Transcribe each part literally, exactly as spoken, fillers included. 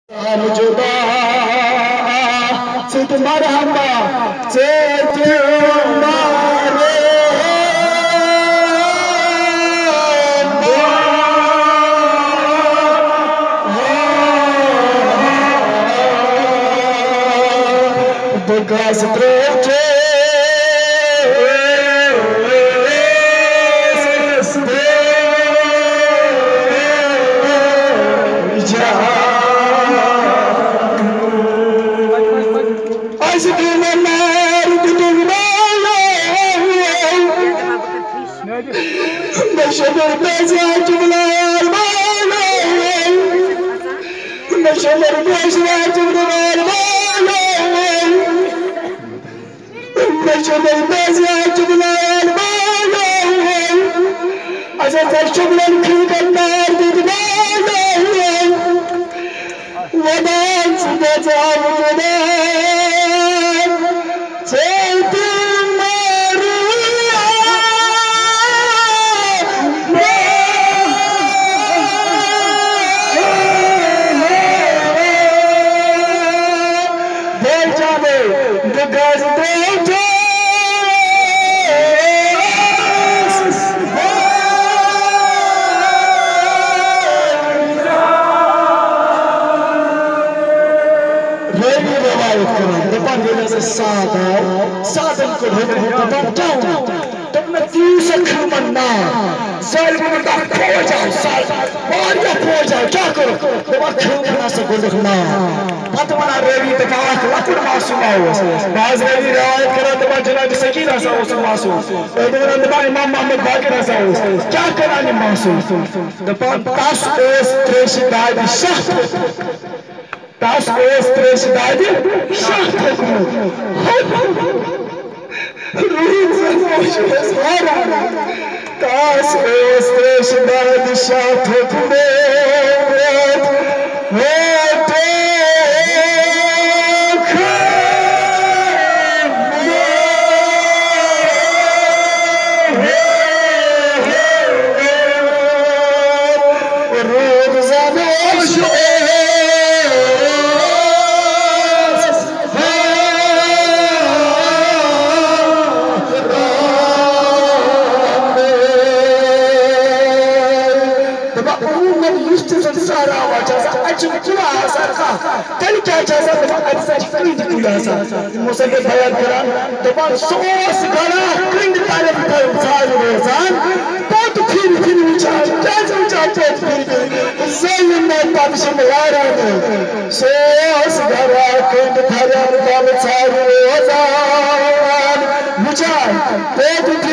जुदा सिद्ध मरहबा चेत मारे बगास त्रोचे Şeker bezler cümleler bağlar Şeker bezler cümleler bağlar Şeker bezler cümleler bağlar Azizler cümleler kıymetler dediler Vadan sıkıntı avcılar साधन को तब मैं तीस मन्ना साल में खो जाओ साल और क्या खो जाओ क्या करो दबा खेलना से गुजरना पतवाना रेवी तकाक लकुर मासूम आओ बाज रेवी रिवायत करा दबा जनाब सकीना सा उस मासूम दबा दबा इमाम मोहम्मद बाकिर सा क्या करा ने मासूम दबा तास एस त्रेश दाद शाह तास एस त्रेश दाद शाह तास एस त्रेश दाद शाह खुदे मुसल्ले बयान करा दबान सोस गला किंग तारे बिठाए साल रोजान बहुत फिर फिर विचार जज विचार फिर फिर ज़ैन में ताबिश में यारा ने सोस गला किंग तारे बिठाए साल रोजान विचार बहुत फिर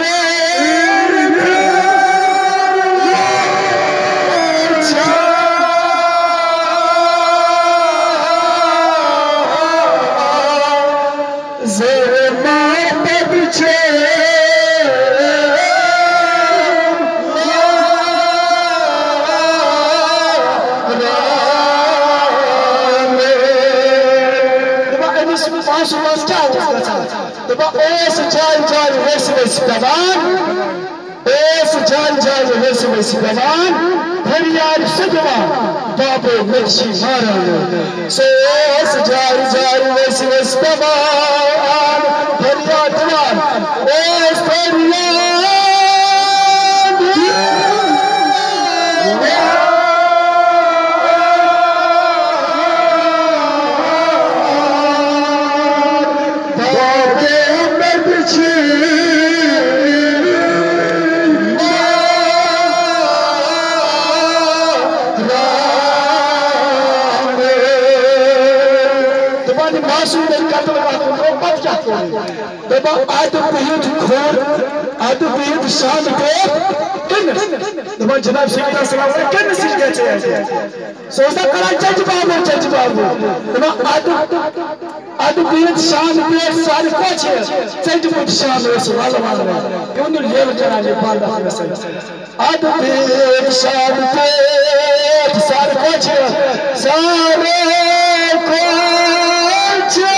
Esse jai jai vesse vesse davan, esse jai jai vesse vesse davan, Hariyar Sidwa, Babu Meshi Maran. So esse jai jai vesse vesse davan, Hariyar Diwan, esse Hariyar. दबा आदम पीठ खोर आदम पीठ शान को किन दबा जनाब सैयद सलाम किन सिजदे चाहिए सोचा करा जज बाबू जज बाबू दबा आदम आदम पीठ शान पे सारे को छे सैयद पीठ शान है वाला वाला यूं लेव करा जे पांडा आदम पीठ शान पे सारे को छे सारे को छे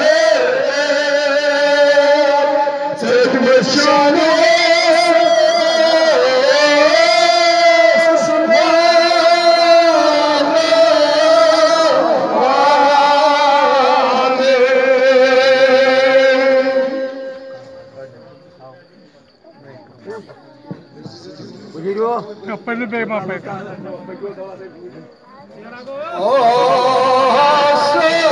Shana पहले पे मां पे ओ